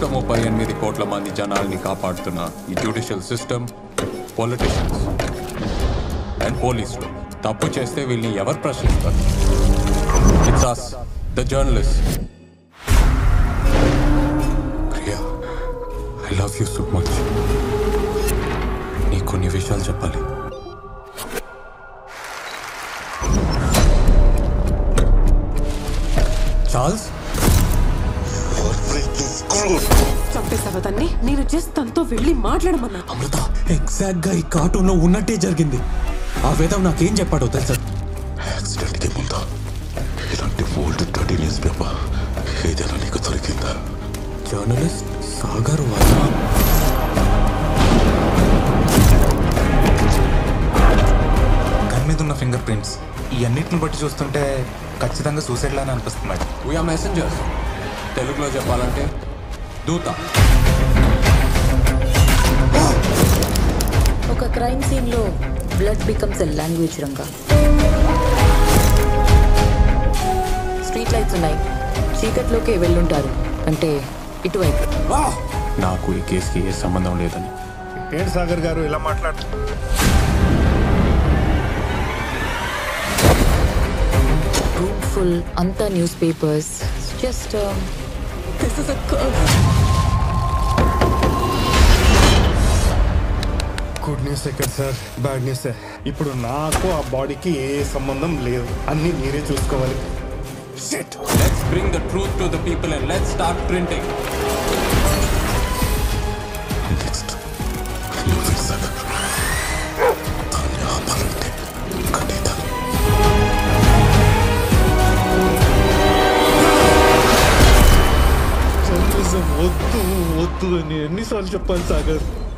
138 కోట్ల మంది జనాల్ని కాపాడుతున్న ఈ జ్యుడిషియల్ సిస్టమ్, పొలిటీషియన్స్ అండ్ పోలీసులు తప్పు చేస్తే వీళ్ళని ఎవరు ప్రశ్నిస్తారు? It's us, the journalists. Priya, I love you so much. నీకు కొన్ని విషయాలు చెప్పాలి. చార్ల్స్, చంపేసావా తన్ని? నేను జస్ట్ తనతో వెళ్ళి మాట్లాడమన్నా. అమృత, ఎగ్జాక్ట్ గా ఈ కార్టూన్ లో ఉన్నట్టే జరిగింది. ఆ వేదం నాకేం చెప్పాడో తెలుసా? యాక్సిడెంట్ కి ముందు ఇలాంటి ఓల్డ్ 30 న్యూస్ పేపర్ ఏదైనా నీకు దొరికిందా? జర్నలిస్ట్ సాగర్ వర్మ. గన్ మీద ఉన్న ఫింగర్ ప్రింట్స్ ఈ అన్నిటిని బట్టి చూస్తుంటే ఖచ్చితంగా సూసైడ్ లానే అనిపిస్తుంది. We are messengers. తెలుగులో చెప్పాలంటే దూత. ఒక క్రైమ్ సీన్ లో blood becomes a language Ranga. Street lights ఉన్నాయి, చీకట్లోకి వెళ్ళుంటారు, అంటే ఇటువైపు. నాకు ఈ కేసుకి ఏ సంబంధం లేదని. ఏంటి సాగర్ గారు ఇలా మాట్లాడు? రూమ్ ఫుల్ అంతా newspapers. Just This is a curse. Good news ఎక్కడ సార్, బ్యాడ్ న్యూస్. ఇప్పుడు నాకు ఆ బాడీకి ఏ సంబంధం లేదు, అన్ని మీరే చూసుకోవాలి. Shit. Let's bring the truth to the people and let's start printing. Next నువ్వే సాగర్. దాన్ని ఆపాలంటే ఖచ్చితంగా జర్నలిజం వద్దు వద్దు అని ఎన్నిసార్లు చెప్పాలి సాగర్?